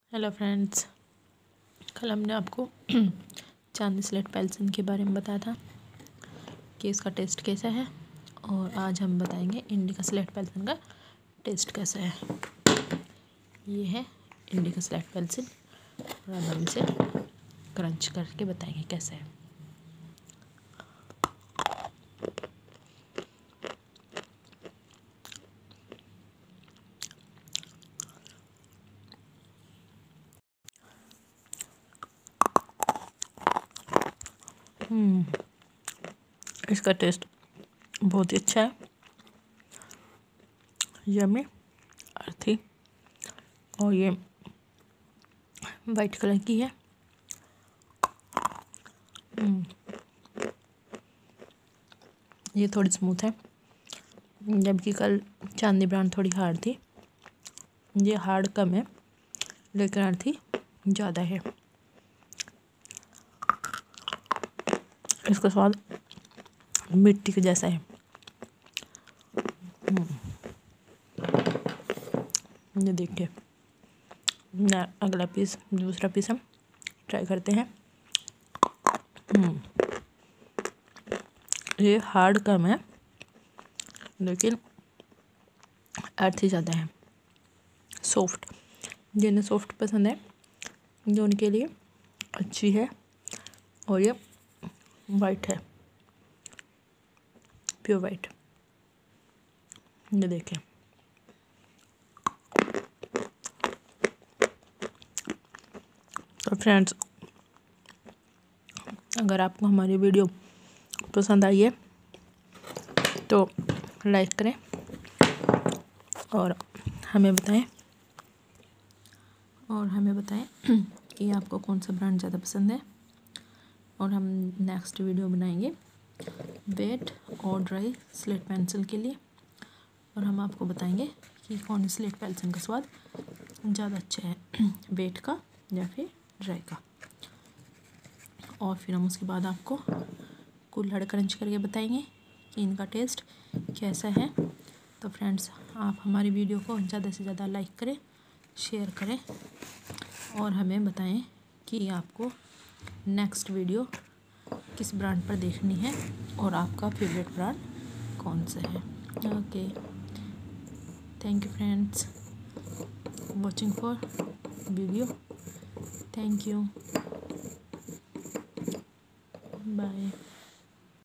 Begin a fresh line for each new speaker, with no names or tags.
Hello friends, कल हमने आपको चांदनी स्लेट पेंसिल के बारे में बताया था कि इसका टेस्ट कैसा है। और आज हम बताएंगे इंडिका स्लेट पेंसिल का टेस्ट कैसा है। ये है इंडिका स्लेट पेंसिल और अब हम इसे क्रंच करके बताएंगे कैसा है। इसका टेस्ट बहुत ही अच्छा है, यम्मी, अर्थी, और ये वाइट कलर की है। ये थोड़ी स्मूथ है, जबकि कल चांदनी ब्रांड थोड़ी हार्ड थी। ये हार्ड कम है लेकिन अर्थी ज़्यादा है। इसका स्वाद मिट्टी के जैसा है। ये देखिए, अगला पीस, दूसरा पीस हम ट्राई करते हैं। ये हार्ड कम है लेकिन अर्थी ज़्यादा है, सॉफ्ट। जिन्हें सॉफ्ट पसंद है जो उनके लिए अच्छी है। और ये वाइट है, प्योर वाइट। ये देखिए, तो फ्रेंड्स, अगर आपको हमारी वीडियो पसंद आई है तो लाइक करें और हमें बताएं कि आपको कौन सा ब्रांड ज़्यादा पसंद है। और हम नेक्स्ट वीडियो बनाएंगे वेट और ड्राई स्लेट पेंसिल के लिए, और हम आपको बताएंगे कि कौन सी स्लेट पेंसिल का स्वाद ज़्यादा अच्छा है, वेट का या फिर ड्राई का। और फिर हम उसके बाद आपको कुल्हड़ क्रंच करके बताएंगे कि इनका टेस्ट कैसा है। तो फ्रेंड्स, आप हमारी वीडियो को ज़्यादा से ज़्यादा लाइक करें, शेयर करें और हमें बताएं कि आपको नेक्स्ट वीडियो किस ब्रांड पर देखनी है और आपका फेवरेट ब्रांड कौन सा है। Okay, thank you friends watching for video. Thank you, bye.